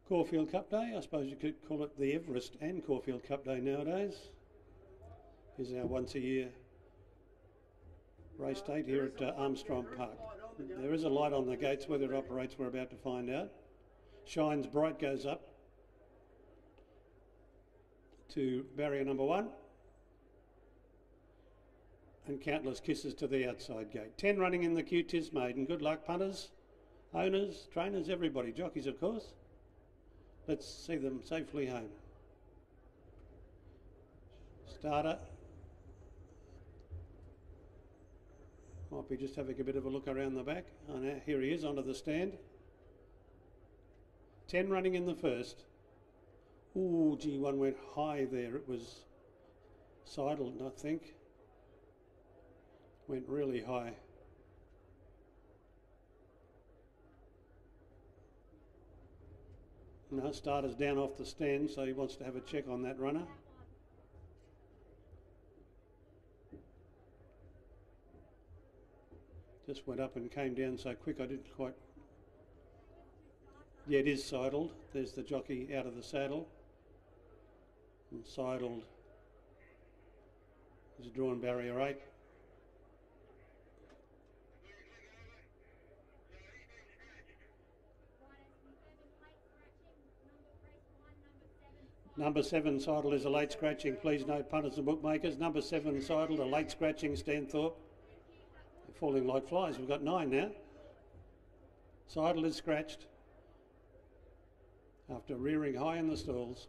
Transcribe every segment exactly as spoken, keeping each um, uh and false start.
Caulfield Cup Day. I suppose you could call it the Everest and Caulfield Cup Day nowadays. Is our once a year race date here at uh, Armstrong Park. There is a light on the gates. Whether it operates, we're about to find out. Shines Bright goes up to barrier number one. And Countless Kisses to the outside gate. Ten running in the queue, Tis Maiden. Good luck, punters, owners, trainers, everybody. Jockeys, of course. Let's see them safely home. Starter. Might be just having a bit of a look around the back. Oh, now here he is onto the stand. Ten running in the first. Ooh, gee, one went high there. It was sidled, I think. Went really high. No, Starter's down off the stand, so he wants to have a check on that runner. Just went up and came down so quick I didn't quite... Yeah, it is sidled. There's the jockey out of the saddle. And sidled is drawn barrier eight. Number seven, Sidled, is a late scratching. Please note, punters and bookmakers. Number seven, Sidled, a late scratching. Stanthorpe. They're falling like flies. We've got nine now. Sidled is scratched after rearing high in the stalls.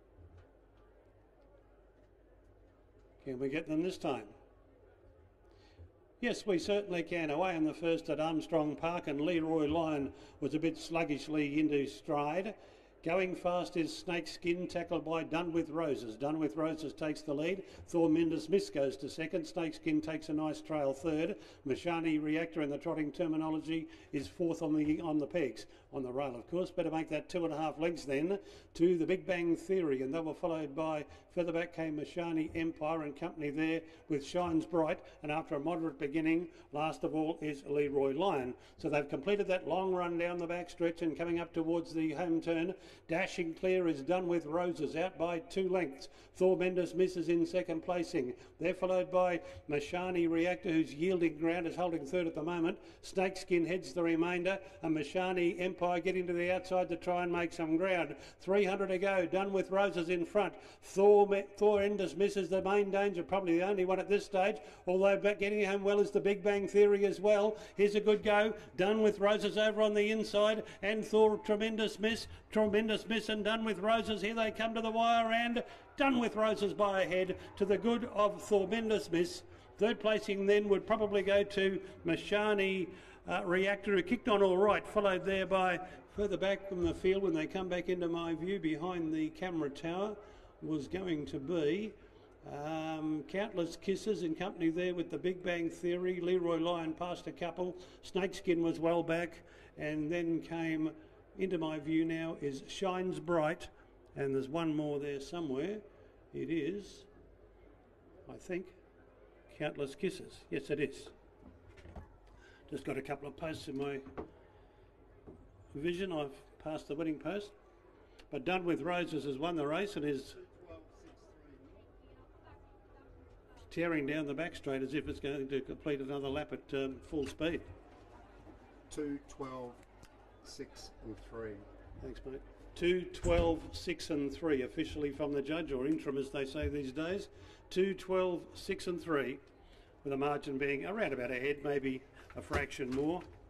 Can we get them this time? Yes, we certainly can. Away in the first at Armstrong Park, and Leroy Lion was a bit sluggishly into stride. Going fast is Snakeskin, tackled by Done With Roses. Done With Roses takes the lead. Thor Mindus Miss goes to second. Snakeskin takes a nice trail third. Mashani Reactor, in the trotting terminology, is fourth on the on the pegs. On the rail, of course. Better make that two and a half lengths then to the Big Bang Theory. And they were followed by, further back came Mashani Empire and company there with Shines Bright. And after a moderate beginning, last of all is Leroy Lion. So they've completed that long run down the back stretch and coming up towards the home turn. Dashing clear is Done With Roses, out by two lengths. Thor Mendes misses in second placing. They're followed by Mashani Reactor, who's yielding ground, is holding third at the moment. Snakeskin heads the remainder, and Mashani Empire getting to the outside to try and make some ground. three hundred to go. Done With Roses in front. Thor Thor Enders misses the main danger, probably the only one at this stage, although getting home well is the Big Bang Theory as well. Here's a good go. Done With Roses over on the inside, and Thor Tremendous Miss. Tremendous Miss and Done With Roses. Here they come to the wire, and Done With Roses by a head to the good of Thormendous Miss. Third placing then would probably go to Mashani uh, Reactor, who kicked on all right, followed there by further back from the field when they come back into my view behind the camera tower was going to be um, Countless Kisses in company there with the Big Bang Theory. Leroy Lion passed a couple. Snakeskin was well back, and then came into my view now is Shines Bright, and there's one more there somewhere. It is, I think, Countless Kisses. Yes, it is. Just got a couple of posts in my vision. I've passed the winning post, but Done With Roses has won the race and is tearing down the back straight as if it's going to complete another lap at um, full speed. two, twelve, six and three. Thanks, mate. two, twelve, six and three officially from the judge, or interim as they say these days. two, twelve, six and three, with a margin being around about a head, maybe a fraction more.